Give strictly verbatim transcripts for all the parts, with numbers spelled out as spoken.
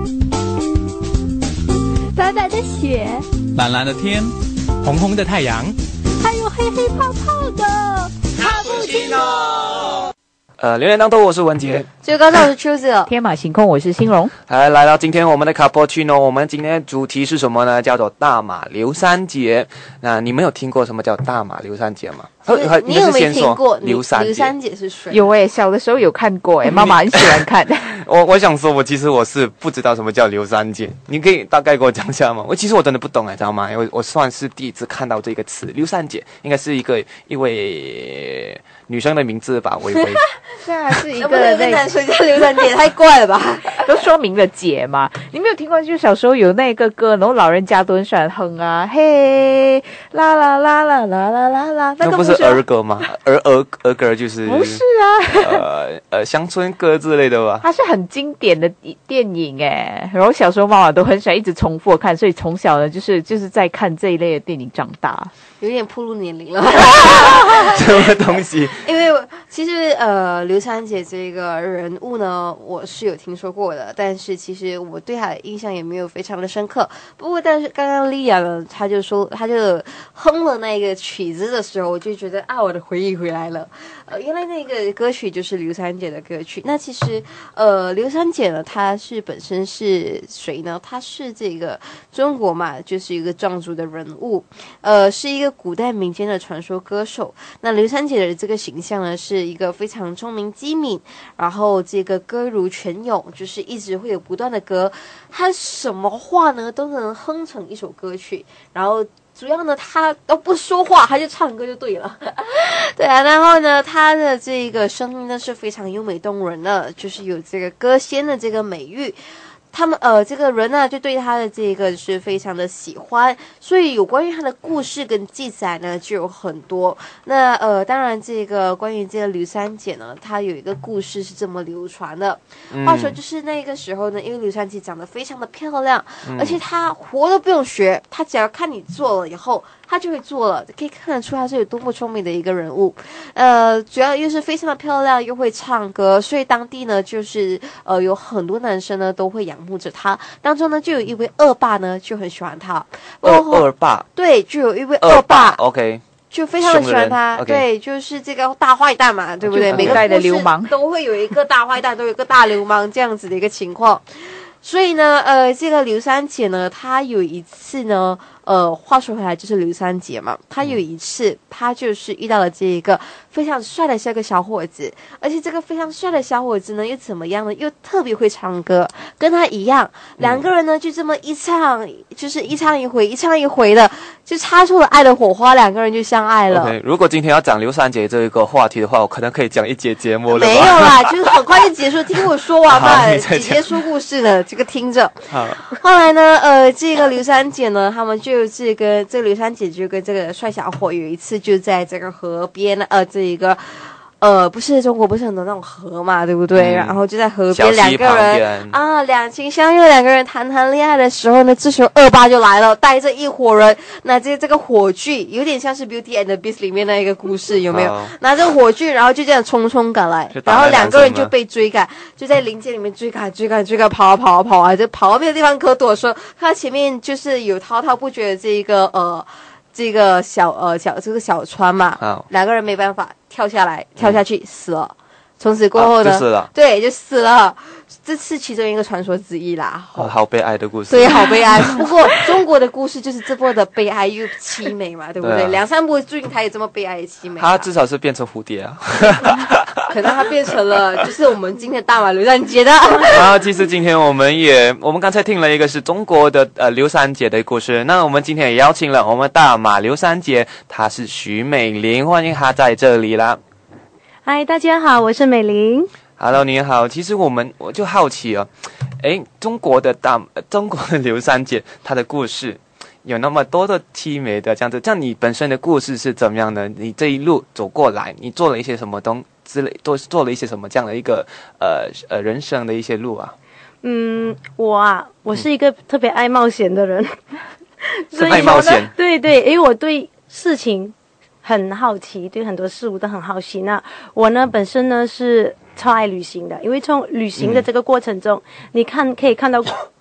白白的雪， 蓝蓝的天， 红红的太阳， 还有黑黑泡泡的卡布奇诺。 呃，榴莲当豆，我是文杰。 最高照是秋子， 天马行空，我是欣荣。 来，来到今天我们的卡布奇诺，我们今天的主题是什么呢？叫做大马流三节。那你们有听过什么叫大马流三节吗？ 你有没有听过流三流三节是谁？ 有诶、欸，小的时候有看过诶、欸，妈妈很喜欢看。 我我想说，我其实我是不知道什么叫流三节，你可以大概给我讲一下吗？我其实我真的不懂哎，知道吗？我我算是第一次看到这个词，流三节应该是一个一位女生的名字吧？我以为。 对啊，是一个那个男生叫刘三姐，太怪了吧？ 都说明了姐嘛。你没有听过？就小时候有那个歌，然后老人家都很喜欢哼啊，嘿啦啦啦啦啦啦啦啦，那个不是儿歌吗？儿儿儿歌就是不是啊？ 呃呃，乡村歌之类的吧？ 它是很经典的电影哎，然后小时候妈妈都很喜欢一直重复看，所以从小呢就是就是在看这一类的电影长大。 有点暴露年龄了。 什么东西？ 因为其实呃，刘三姐这个人物呢，我是有听说过的，但是其实我对她的印象也没有非常的深刻。不过，但是刚刚莉亚呢，她就说，她就哼了那个曲子的时候，我就觉得啊，我的回忆回来了。呃，原来那个歌曲就是刘三姐的歌曲。那其实呃，刘三姐呢，她是本身是谁呢？她是这个中国嘛，就是一个藏族的人物，呃，是一个古代民间的传说歌手。那刘三姐的这个形象呢，是一个非常聪明机敏，然后这个歌如泉涌，就是一直会有不断的歌，她什么话呢都能哼成一首歌曲，然后主要呢她都不说话，她就唱歌就对了。对啊，然后呢她的这个声音呢是非常优美动人的，就是有这个歌仙的这个美誉。他们呃，这个人呢，就对他的这个是非常的喜欢，所以有关于他的故事跟记载呢，就有很多。那呃，当然这个关于这个刘三姐呢，她有一个故事是这么流传的。嗯、话说就是那个时候呢，因为刘三姐长得非常的漂亮，嗯、而且她活都不用学，她只要看你做了以后，她就会做了，可以看得出她是有多么聪明的一个人物。呃，主要又是非常的漂亮，又会唱歌，所以当地呢，就是呃有很多男生呢都会仰慕着他，当中呢就有一位恶霸呢就很喜欢他。 恶恶霸对，就有一位恶霸 ，OK， 就非常的喜欢他。对，就是这个大坏蛋嘛，对不对？每个的流氓都会有一个大坏蛋，都有一个大流氓这样子的一个情况。所以呢，呃，这个刘三姐呢，她有一次呢。呃，话说回来，就是刘三姐嘛，她有一次，她就是遇到了这一个非常帅的这个小伙子，而且这个非常帅的小伙子呢，又怎么样呢？又特别会唱歌，跟他一样，两个人呢就这么一唱，就是一唱一回，一唱一回的，就擦出了爱的火花，两个人就相爱了。 Okay, 如果今天要讲刘三姐这一个话题的话，我可能可以讲一节节目了。 没有啦，就是很快就结束，听我说完嘛，姐姐说故事的，这个听着。 好， 后来呢，呃，这个刘三姐呢，他们就。就是跟这个刘三姐就跟这个帅小伙有一次就在这个河边呃这一个呃不是中国不是很多那种河嘛对不对、嗯、然后就在河边两个人啊两情相悦两个人谈谈恋爱的时候呢，这时候恶霸就来了，带着一伙人拿着这个火炬，有点像是 Beauty and the Beast 里面那一个故事有没有、哦、拿着火炬然后就这样匆匆赶来，然后两个人就被追赶，就在林间里面追赶追赶追赶跑啊跑啊跑啊，就跑到没有地方可躲的时候，他前面就是有滔滔不绝的这一个呃这个小呃小这个小船嘛，两、oh. 个人没办法跳下来，跳下去、嗯、死了。从此过后呢， oh, 就死了， 对，就死了。这是其中一个传说之一啦。 好, 好悲哀的故事。 对，好悲哀。不过中国的故事就是这波的悲哀又凄美嘛，对不对？两、啊、三部最近才有这么悲哀凄美。 他至少是变成蝴蝶啊。 可能他变成了，就是我们今天大马刘三姐的。 然后其实今天我们也，我们刚才听了一个是中国的呃刘三姐的故事，那我们今天也邀请了我们大马刘三姐，她是徐美玲，欢迎她在这里啦。 嗨，大家好，我是美玲。 Hello， 你好。其实我们我就好奇哦，诶，中国的大中国的刘三姐，她的故事有那么多的凄美的这样子，像你本身的故事是怎么样的？你这一路走过来，你做了一些什么东之类，都做了一些什么这样的一个呃呃人生的一些路啊？ 嗯，我啊，我是一个特别爱冒险的人， 是爱冒险？ 对对，因为我对事情很好奇，对很多事物都很好奇。那我呢，本身呢是超爱旅行的，因为从旅行的这个过程中，嗯、你看可以看到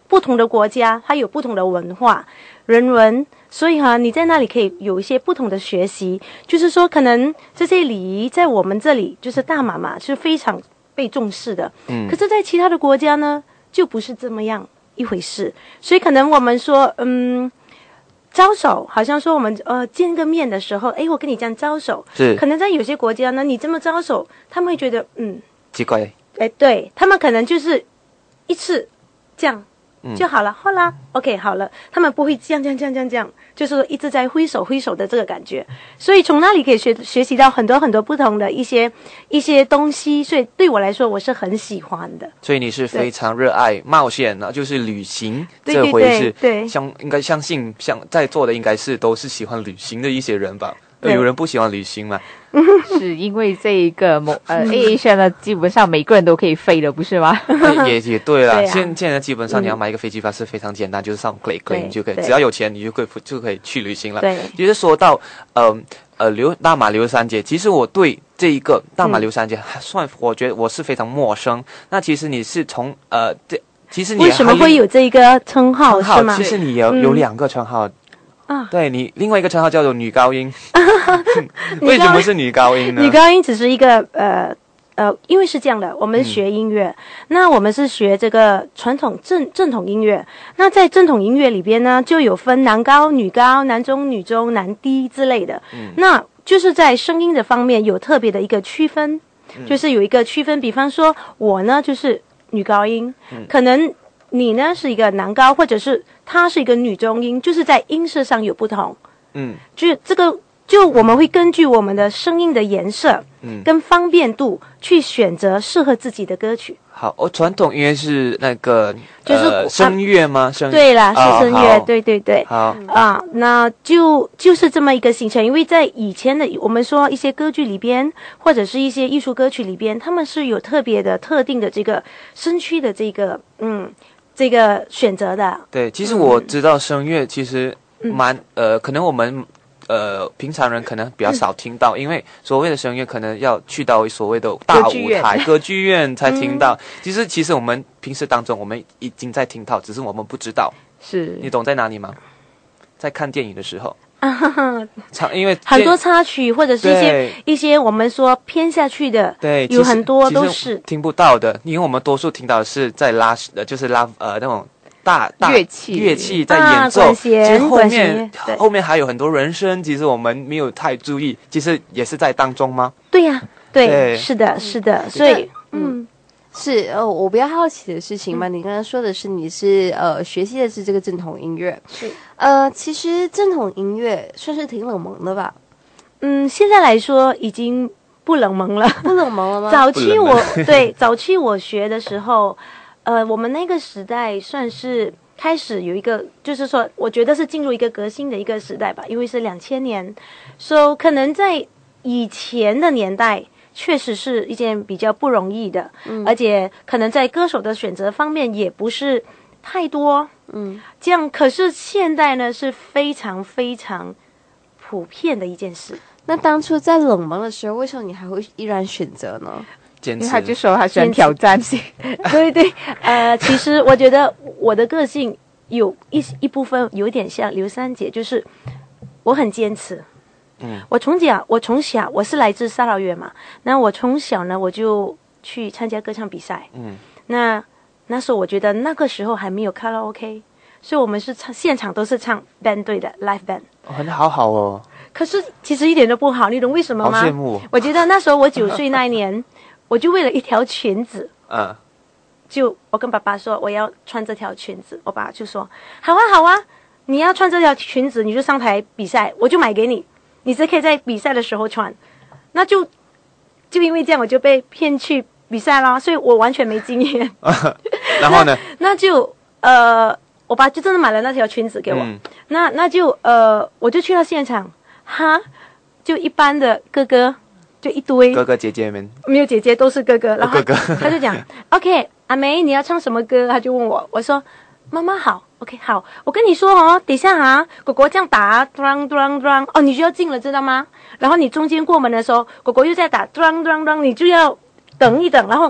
不同的国家，它有不同的文化、人文，所以哈，你在那里可以有一些不同的学习。就是说，可能这些礼仪在我们这里就是大马嘛是非常被重视的，嗯，可是，在其他的国家呢，就不是这么样一回事。所以，可能我们说，嗯。招手，好像说我们呃见个面的时候，哎，我跟你这样招手， 是可能在有些国家呢，你这么招手，他们会觉得嗯奇怪， 哎，对他们可能就是一次这样就好了，好啦 ，OK 好了，他们不会这样这样这样这样这样，就是说一直在挥手挥手的这个感觉，所以从那里可以学学习到很多很多不同的一些一些东西，所以对我来说我是很喜欢的。 所以你是非常热爱冒险呢，就是旅行对这回事。 对，对相应该相信像在座的应该是都是喜欢旅行的一些人吧？有人不喜欢旅行吗？ 是因为这一个某呃 A Asia 呢，基本上每个人都可以飞的，不是吗？ 也也对啦， 对啊现现在基本上你要买一个飞机票是非常简单，就是上 Click Click 就可以， 对只要有钱你就可以就可以去旅行了。 对， 其实说到呃呃流大马流三节，其实我对这一个大马流三节还算我觉得我是非常陌生。那其实你是从呃这其实你为什么会有这一个称号是吗？ 其实你有有两个称号。 啊， 对你另外一个称号叫做女高音，为什么是女高音呢？ 女高音只是一个呃呃，因为是这样的，我们学音乐，嗯、那我们是学这个传统正正统音乐。那在正统音乐里边呢，就有分男高、女高、男中、女中、男低之类的。嗯，那就是在声音的方面有特别的一个区分，嗯、就是有一个区分。比方说，我呢就是女高音，嗯、可能你呢是一个男高，或者是他是一个女中音，就是在音色上有不同。嗯，就这个。就我们会根据我们的声音的颜色，嗯，跟方便度去选择适合自己的歌曲。 好，哦，传统音乐是那个就是、 呃、声乐吗？声对啦，是声乐， 哦、 对对对。 好啊，那就就是这么一个形成。因为在以前的我们说一些歌剧里边，或者是一些艺术歌曲里边，他们是有特别的、特定的这个声区的这个嗯这个选择的。 对，其实我知道声乐其实蛮、嗯、呃，可能我们。呃，平常人可能比较少听到，嗯、因为所谓的声乐可能要去到所谓的大舞台、歌剧院才听到。嗯、其实，其实我们平时当中我们已经在听到，只是我们不知道。 是你懂在哪里吗？在看电影的时候，唱因为很多插曲或者是一些一些我们说偏下去的， 对， 有很多都是听不到的，因为我们多数听到的是在拉，呃，就是拉呃那种。大大乐器乐器在演奏， 啊、其实后面后面还有很多人声，其实我们没有太注意，其实也是在当中吗？ 对呀、啊，对， 对是的，是的，所以嗯， 是呃，我比较好奇的事情嘛，嗯、你刚刚说的是你是呃学习的是这个正统音乐， 是呃，其实正统音乐算是挺冷门的吧？ 嗯，现在来说已经不冷门了， 不冷门了吗？ 早期我对早期我学的时候。呃，我们那个时代算是开始有一个，就是说，我觉得是进入一个革新的一个时代吧，因为是两千年，所以可能在以前的年代，确实是一件比较不容易的，嗯，而且可能在歌手的选择方面也不是太多，嗯，这样。可是现在呢，是非常非常普遍的一件事。 那当初在冷门的时候，为什么你还会依然选择呢？ 因为他就说他喜欢挑战性， 对对，呃，其实我觉得我的个性有一一部分有点像刘三姐，就是我很坚持。嗯，我从小我从小我是来自沙劳越嘛，那我从小呢我就去参加歌唱比赛。嗯，那那时候我觉得那个时候还没有卡拉 OK， 所以我们是唱现场都是唱 band 队的 live band， 哦，很好好哦。 可是其实一点都不好，你懂为什么吗？ 好羡慕。 我觉得那时候我九岁那一年。我就为了一条裙子，嗯，就我跟爸爸说我要穿这条裙子，我爸就说好啊好啊，你要穿这条裙子你就上台比赛，我就买给你，你是可以在比赛的时候穿。那就就因为这样我就被骗去比赛啦，所以我完全没经验。 然后呢？ 那, 那就呃，我爸就真的买了那条裙子给我，嗯、那那就呃，我就去到现场，哈，就一般的哥哥。就一堆哥哥姐姐们， 没有姐姐都是哥哥，然后哥哥他就讲 OK 阿梅你要唱什么歌，他就问我，我说妈妈好 OK 好，我跟你说哦，等一下啊果果这样打咚咚咚哦你就要进了知道吗，然后你中间过门的时候果果又在打咚咚咚，你就要等一等，然后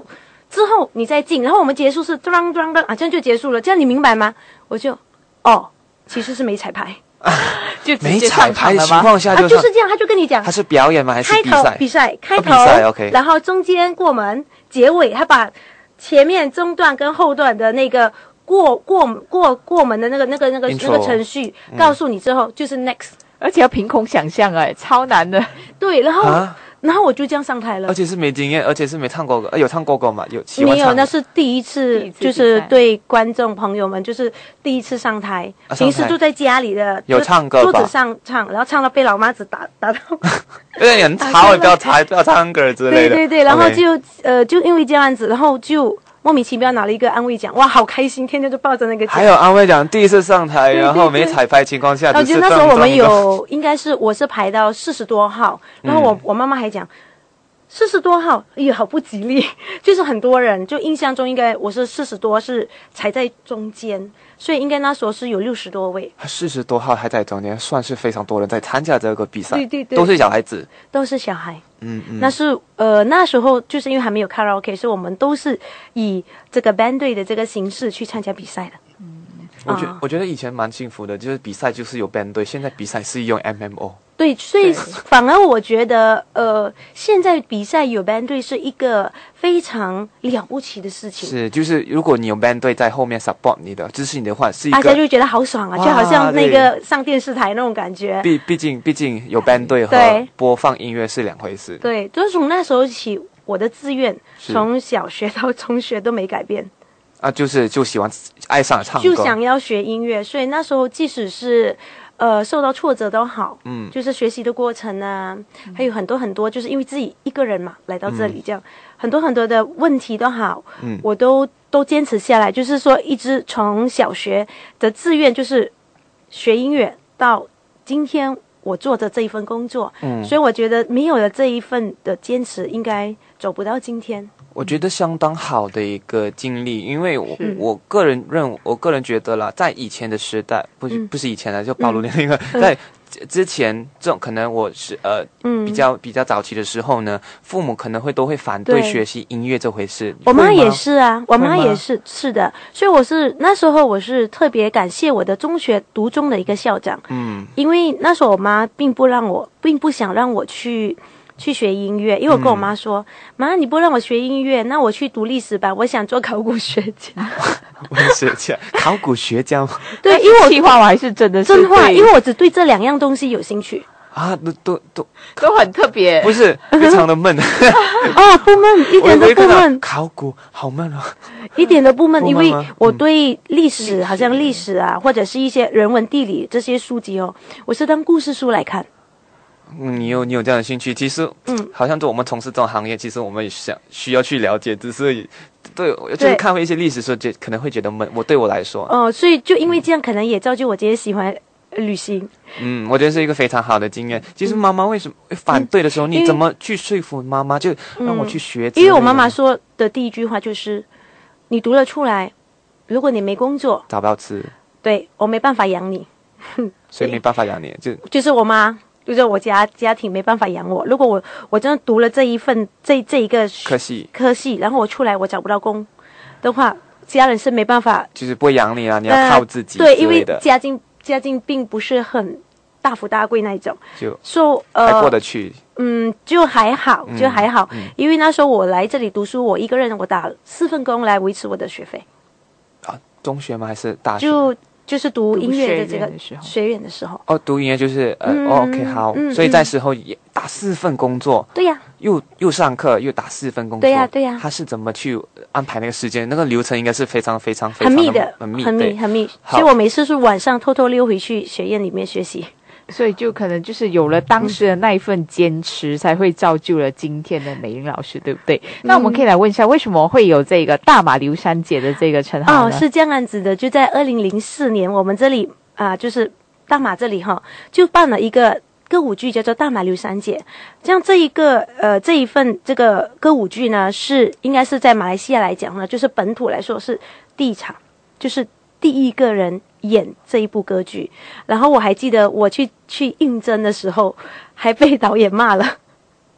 之后你再进，然后我们结束是当当当啊，这样就结束了，这样你明白吗？我就哦，其实是没彩排。 就直没接上彩排的场了吗？ 情况下啊， 就就是这样，他就跟你讲他，是表演吗？还是开比赛？ 头比赛，开头， 比赛 OK 然后中间过门，结尾他把前面中段跟后段的那个过过过过门的那个那个那个 Intro 那个程序告诉你之后，就是 next。 而且要凭空想象哎，超难的。 对，然后啊， 然后我就这样上台了而。且是没经验，而且是没唱过歌，呃有唱过歌吗？有喜欢没有， 唱那是第一次， 第一次就是比赛对观众朋友们，就是第一次上台。 啊上台平时都在家里的有唱歌吧桌子上唱，然后唱到被老妈子打打到。 有点很吵，不要唱，不要唱歌之类的。 对对对，然后 OK 就呃，就因为这样子，然后就莫名其妙拿了一个安慰奖，哇，好开心，天天就抱着那个奖。 还有安慰奖，第一次上台， 对对然后没彩排情况下， 然后只就是那时候我们装一个有，应该是我是排到四十多号，然后我、 嗯我妈妈还讲。四十多号，哎呀，好不吉利，就是很多人，就印象中应该我是四十多，是踩在中间，所以应该那时候是有六十多位， 四十多号还在中间，算是非常多人在参加这个比赛， 对对对都是小孩子。 都是小孩。 嗯嗯， 那是呃那时候就是因为还没有卡拉 OK，所以我们都是以这个 band 队的这个形式去参加比赛的。 我觉啊我觉得以前蛮幸福的，就是比赛就是有 band 队，现在比赛是用 M M O。 对，所以反而我觉得，呃，现在比赛有 band 队是一个非常了不起的事情， 是，就是如果你有 band 队在后面 support 你的支持你的话，是一个。 大家就觉得好爽啊， 哇就好像那个上电视台那种感觉。 毕毕竟毕竟有 band 队和对播放音乐是两回事。 对，就是从那时候起，我的志愿是从小学到中学都没改变， 啊，就是就喜欢爱上唱歌， 就想要学音乐，所以那时候即使是。呃，受到挫折都好， 嗯就是学习的过程啊，还有很多很多，就是因为自己一个人嘛，来到这里这样，很多很多的问题都好， 嗯我都都坚持下来，就是说一直从小学的志愿就是学音乐到今天我做着这一份工作， 嗯， 所以我觉得没有了这一份的坚持，应该走不到今天。 我觉得相当好的一个经历，因为我是我个人认，我个人觉得啦，在以前的时代，不是、 嗯不是以前的，就暴露那个，在之前这种可能我是呃、 嗯比较比较早期的时候呢，父母可能会都会反对对学习音乐这回事。 我妈会吗也是啊，我妈会吗也是是的，所以我是那时候我是特别感谢我的中学读中的一个校长， 嗯因为那时候我妈并不让我，并不想让我去去学音乐，因为我跟我妈说，妈、你不让我学音乐，那我去读历史吧，我想做考古学家。 文学家、考古学家吗对，因为我气话我还是真的是真话， 对因为我只对这两样东西有兴趣。 啊，都都都都很特别。 不是非常的闷， 哦，不闷，一我点都我一看到不闷， 考古好闷哦。 一点都不闷，因为不闷吗我对历史，好像历史啊，或者是一些人文地理这些书籍哦，我是当故事书来看。 嗯，你有你有这样的兴趣，其实， 嗯好像就我们从事这种行业，其实我们也想需要去了解，只是对，就是对看回一些历史书，就可能会觉得闷。我对我来说， 哦，所以就因为这样，可能也造就我今天喜欢呃旅行。 嗯，我觉得是一个非常好的经验。其实妈妈为什么会反对的时候， 因为你怎么去说服妈妈，就让我去学之类的？ 因为我妈妈说的第一句话就是：“你读了出来，如果你没工作， 找不到吃， 对我没办法养你。 所以没办法养你，就” 就是我妈，就是我家家庭没办法养我。如果我我真的读了这一份这这一个可惜科系，然后我出来我找不到工的话，家人是没办法就是不会养你啊，你要呃靠自己之对，因为类的， 家境家境并不是很大富大贵那一种， 就说、 还过呃得去。 嗯，就还好， 嗯就还好， 嗯因为那时候我来这里读书，我一个人我打四份工来维持我的学费， 啊，中学吗？还是大学？ 就就是读音乐的这个读学院的时候学院的时候， 哦，读音乐就是呃、 嗯哦、，OK 好， 嗯所以在时候也打四份工作， 对呀、 又又上课又打四份工作， 对呀对呀他是怎么去安排那个时间？那个流程应该是非常非常非常很密的， 很密， 很对密，很密， 好所以我每次是晚上偷偷溜回去学院里面学习。 所以就可能就是有了当时的那一份坚持，才会造就了今天的美玲老师，对不对？那我们可以来问一下，为什么会有这个大马流山姐的这个称号哦， 呢？ 是这样子的，就在二零零四年，我们这里啊、就是大马这里哈，就办了一个歌舞剧，叫做《大马流山姐》。这样这一个呃这一份这个歌舞剧呢，是应该是在马来西亚来讲呢，就是本土来说是第一场，就是第一个人演这一部歌剧。然后我还记得我去去应征的时候，还被导演骂了。 嗯，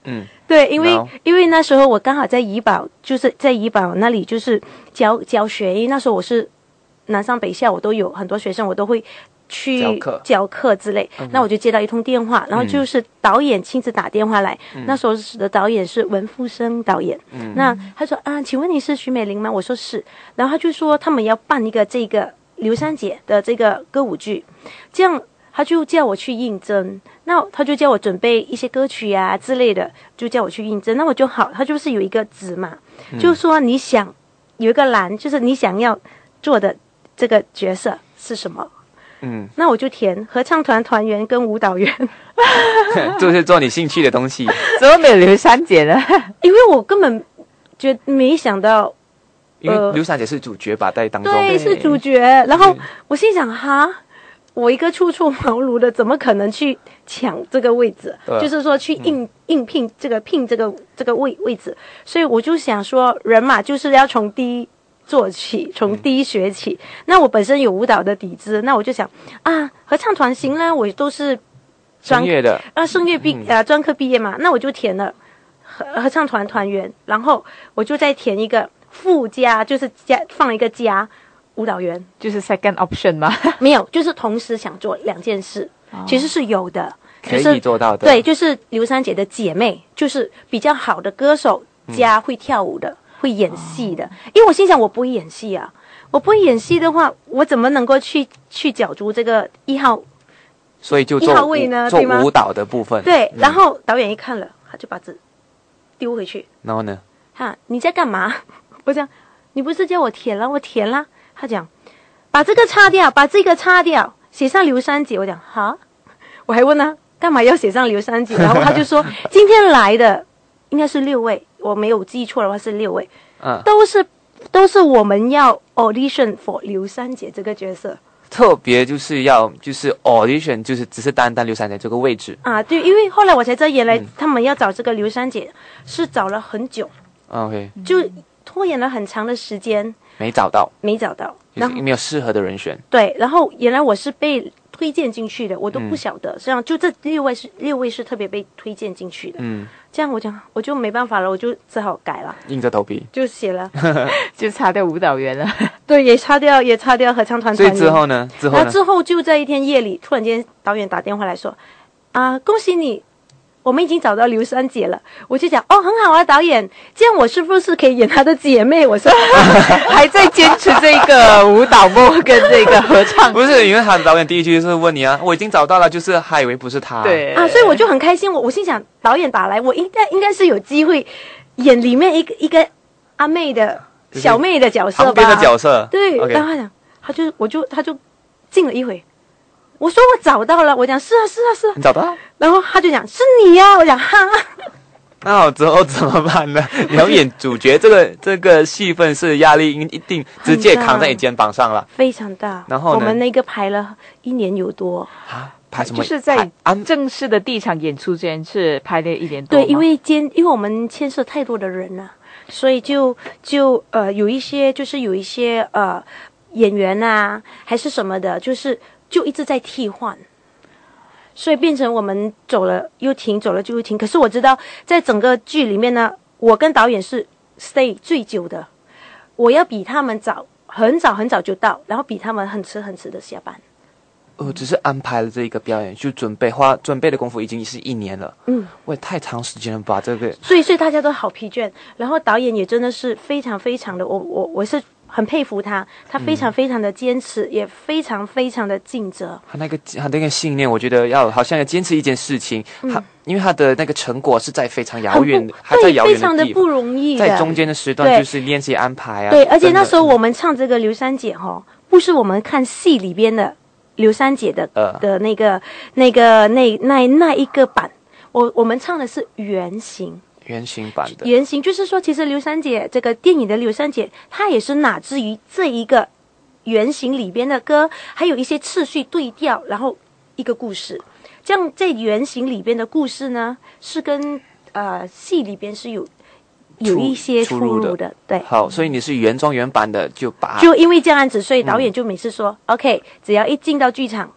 对，因为 No 因为那时候我刚好在怡保，就是在怡保那里就是教教学，因为那时候我是南上北下，我都有很多学生，我都会去教课教课之类。 嗯那我就接到一通电话，然后就是导演亲自打电话来， 嗯那时候的导演是文富生导演。 嗯那他说啊，请问你是徐美玲吗？我说是，然后他就说他们要办一个这个刘三姐的这个歌舞剧，这样他就叫我去应征，那他就叫我准备一些歌曲啊之类的，就叫我去应征，那我就好，他就是有一个纸嘛， 嗯就说你想有一个栏，就是你想要做的这个角色是什么， 嗯， 那我就填合唱团团员跟舞蹈员， 就是做你兴趣的东西。 怎么没有刘三姐呢？ 因为我根本觉没想到。 因为刘三姐是主角吧，在当中。 对，是主角。然后我心想，哈，我一个初出茅庐的，怎么可能去抢这个位置？ 对就是说去应、嗯、应聘这个聘这个这个位位置。所以我就想说，人嘛，就是要从低做起，从低学起。嗯、那我本身有舞蹈的底子，那我就想啊，合唱团行啦，我都是专业的啊，声乐毕、嗯、呃专科毕业嘛，那我就填了合合唱团团员，然后我就再填一个。附加就是加放了一个加舞蹈员， 就是 second option 吗？ 没有，就是同时想做两件事，哦、其实是有的， 可以做到的。 对，就是刘三姐的姐妹，就是比较好的歌手加会跳舞的，嗯、会演戏的。因为我心想，我不会演戏啊，我不会演戏的话，我怎么能够去去角逐这个一号？ 所以就做一号位呢， 做对吗？ 舞蹈的部分。 对， 嗯、 然后导演一看了，他就把纸丢回去。 然后呢？ 哈，你在干嘛？我讲，你不是叫我填了，我填了。他讲，把这个擦掉，把这个擦掉，写上刘三姐。我讲，哈，我还问他干嘛要写上刘三姐，然后他就说，今天来的应该是六位，我没有记错的话是六位， 嗯， 都是都是我们要 audition for 刘三姐这个角色。 特别就是要就是 audition， 就是只是单单刘三姐这个位置啊，对，因为后来我才知道，原来他们要找这个刘三姐、嗯、是找了很久。 OK， 就拖延了很长的时间， 没找到， 没找到， 然后没有适合的人选。 对，然后原来我是被推荐进去的，我都不晓得，这样、嗯、就这六位是六位是特别被推荐进去的。嗯，这样我讲我就没办法了，我就只好改了， 硬着头皮就写了， 就擦掉舞蹈员了。 对，也擦掉，也擦掉合唱团团员。 所以之后呢？之后呢？ 然后之后就在一天夜里，突然间导演打电话来说，啊、呃，恭喜你。我们已经找到刘三姐了，我就讲哦，很好啊，导演，这样我是不是可以演她的姐妹？我说还在坚持这个舞蹈梦跟这个合唱， 不是因为他的导演第一句就是问你啊，我已经找到了，就是还以为不是他， 对啊，所以我就很开心，我我心想导演打来，我应该应该是有机会演里面一个一个阿妹的小妹的角色吧， 旁边的角色， 对， okay. 然后他讲，他就我就他就静了一会。我说我找到了，我讲是啊是啊是啊， 你找到了， 然后他就讲是你呀、啊，我讲哈， 那好之后怎么办呢？你要演主角，这个这个戏份是压力一定直接扛在你肩膀上了， 非常大。 然后呢， 我们那个排了一年有多啊，排什么？ 就是在正式的第一场演出之前是排了一年多。 对，因为兼因为我们牵涉太多的人了、啊，所以就就呃有一些就是有一些呃演员啊还是什么的，就是。就一直在替换，所以变成我们走了又停，走了就又停。可是我知道，在整个剧里面呢，我跟导演是 stay 最久的，我要比他们早，很早很早就到，然后比他们很迟很迟的下班。 哦，只是安排了这一个表演，就准备花准备的功夫已经是一年了。嗯，我也太长时间了吧，这个。 所以，所以大家都好疲倦，然后导演也真的是非常非常的，我我我是。很佩服他，他非常非常的坚持，嗯、也非常非常的尽责。 他那个他那个信念，我觉得要好像要坚持一件事情，嗯、他因为他的那个成果是在非常遥远的，还在遥远的地方， 非常的不容易的。 在中间的时段就是练习安排啊。 对，而且那时候我们唱这个刘三姐哈，不是我们看戏里边的刘三姐的、呃、的那个那个那那那一个版，我我们唱的是原型。 原型版的原型就是说，其实刘三姐这个电影的刘三姐，她也是哪至于这一个原型里边的歌，还有一些次序对调，然后一个故事。这样在原型里边的故事呢，是跟呃戏里边是有有一些出入 的, 入的。对， 好，所以你是原装原版的，就把就因为这样子，所以导演就每次说、嗯、，OK， 只要一进到剧场，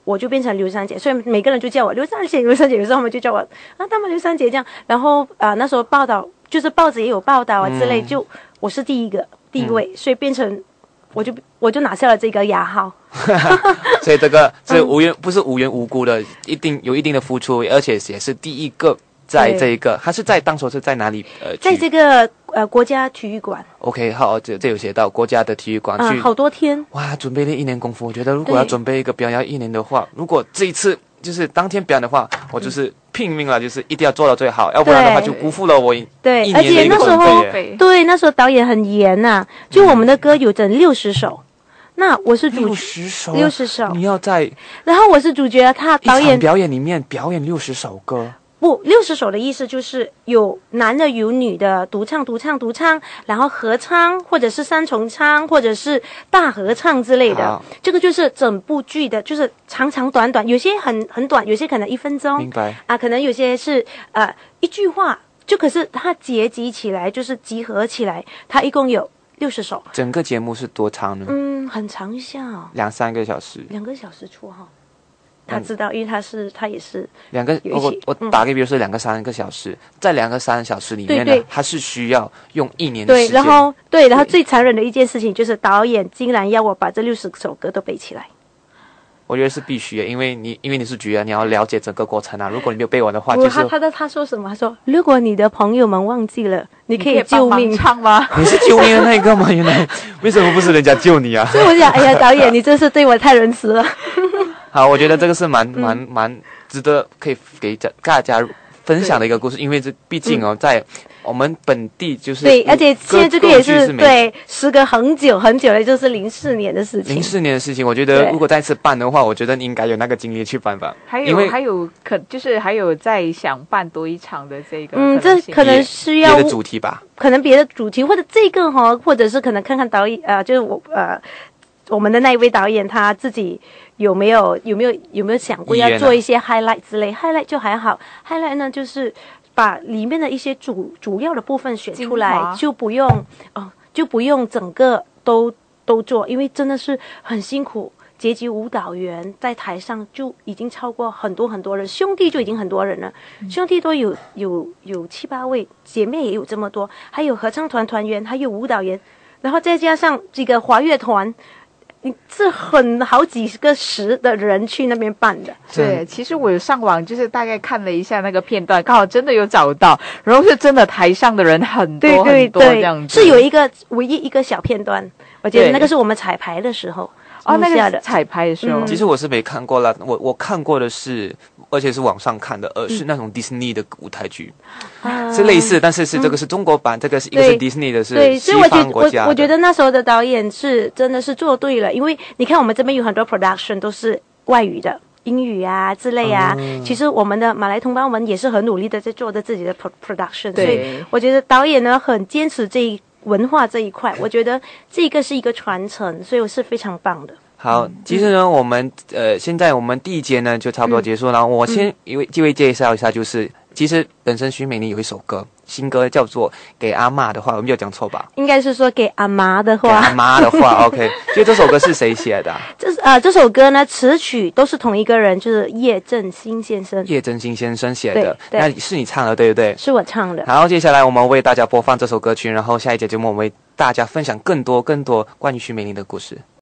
我就变成刘三姐，所以每个人就叫我刘三姐，刘三姐。有时候他们就叫我啊，大马刘三姐这样。然后啊、呃，那时候报道就是报纸也有报道啊之类，嗯、就我是第一个第一位，嗯、所以变成我就我就拿下了这个雅号。 所以这个是无缘、嗯、不是无缘无故的，一定有一定的付出，而且也是第一个在这一个，他是在当时是在哪里？呃， 在这个呃国家体育馆。 OK， 好，这这有写到国家的体育馆去、 嗯，好多天。 哇，准备了一年功夫。我觉得如果要准备一个表演一年的话，如果这一次就是当天表演的话，我就是拼命了，就是一定要做到最好，要不然的话就辜负了我一对， 一年的一个准备。 对，那时候导演很严呐、啊，就我们的歌有整六十首。嗯那我是主六十首， 六十首， 你要在， 然后我是主角，他导演表演里面表演六十首歌。 不，六十首的意思就是有男的有女的，独唱独唱独唱，然后合唱或者是三重唱或者是大合唱之类的。这个就是整部剧的，就是长长短短，有些很很短，有些可能一分钟。 明白啊，可能有些是呃一句话，就可是它结集起来，就是集合起来，它一共有六十首。 整个节目是多长呢？ 嗯，很长一下、哦， 两三个小时。 两个小时出哈。他知道，因为他是他也是两个，我我打个比如说两个三个小时，嗯、在两个三个小时里面呢， 对对， 他是需要用一年的时间。 对，然后对，然后最残忍的一件事情就是导演竟然要我把这六十首歌都背起来。 我觉得是必须的，因为你因为你是主角，你要了解整个过程啊。如果你没有背完的话，就是他他他他说什么？他说如果你的朋友们忘记了，你可以救命唱吗？ 你是救命的那个吗？原来为什么不是人家救你啊？ 所以我想，哎呀，导演，你真是对我太仁慈了。 好，我觉得这个是蛮蛮蛮值得可以给大家分享的一个故事，因为这毕竟哦，在我们本地就是对，而且现在这个也是对，时隔很久很久了，就是零四年的事情。 零四年的事情，我觉得如果再次办的话，我觉得你应该有那个精力去办吧。 还有还有可就是还有在想办多一场的这个， 嗯，这可能需要别的主题吧， 可能别的主题或者这个哈，或者是可能看看导演啊、呃，就是我呃。我们的那一位导演他自己有没有有没有有没有想过要做一些 highlight 之类、啊、highlight 就还好 highlight 呢就是把里面的一些主主要的部分选出来，就不用哦就不用整个都都做，因为真的是很辛苦。阶级舞蹈员在台上就已经超过很多很多人，兄弟就已经很多人了，嗯、兄弟都有有有七八位，姐妹也有这么多，还有合唱团团员，还有舞蹈员，然后再加上这个华乐团。你是很好几个十的人去那边办的。 对，其实我有上网，就是大概看了一下那个片段，刚好真的有找到，然后是真的台上的人很多对对对很多这样子。 是有一个唯一一个小片段，我觉得那个是我们彩排的时候。 哦，那个彩排的时候、 嗯， 其实我是没看过了。我我看过的是，而且是网上看的，而是那种迪士尼的舞台剧，嗯、是类似，但是是这个是中国版，嗯、这个是一个是迪士尼的，是西方国家的。 我我觉得那时候的导演是真的是做对了，因为你看我们这边有很多 production 都是外语的。英语啊之类啊、嗯，其实我们的马来同胞们也是很努力的在做着自己的 production， 所以我觉得导演呢很坚持这一文化这一块，我觉得这个是一个传承，所以我是非常棒的。 好，其实呢，我们呃现在我们第一节呢就差不多结束了，嗯、我先因为机会介绍一下，就是其实本身徐美玲有一首歌。新歌叫做《给阿嬷的话》，我没有讲错吧？ 应该是说给阿妈的话。 给阿妈的话 ，OK。所以这首歌是谁写的、啊？ 这呃这首歌呢，词曲都是同一个人，就是叶振兴先生。 叶振兴先生写的，那是你唱的，对不对？ 是我唱的。 好，接下来我们为大家播放这首歌曲，然后下一节节目我们为大家分享更多更多关于徐美玲的故事。